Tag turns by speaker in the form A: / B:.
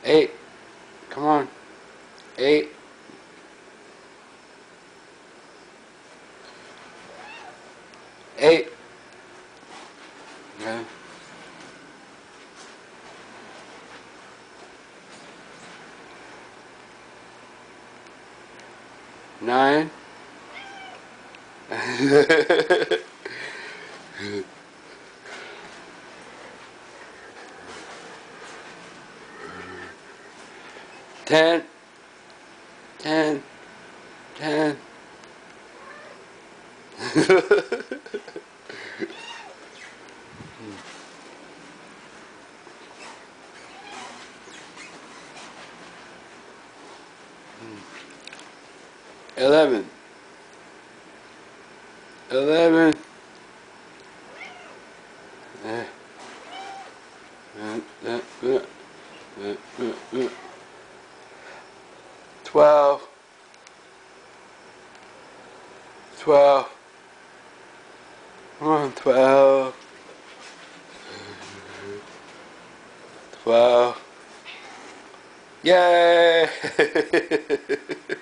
A: 8. Come on. 8. 8. Okay. 9. 10. 10. 10. 11. 11. 12. 12. Come on, 12. 12. Yay!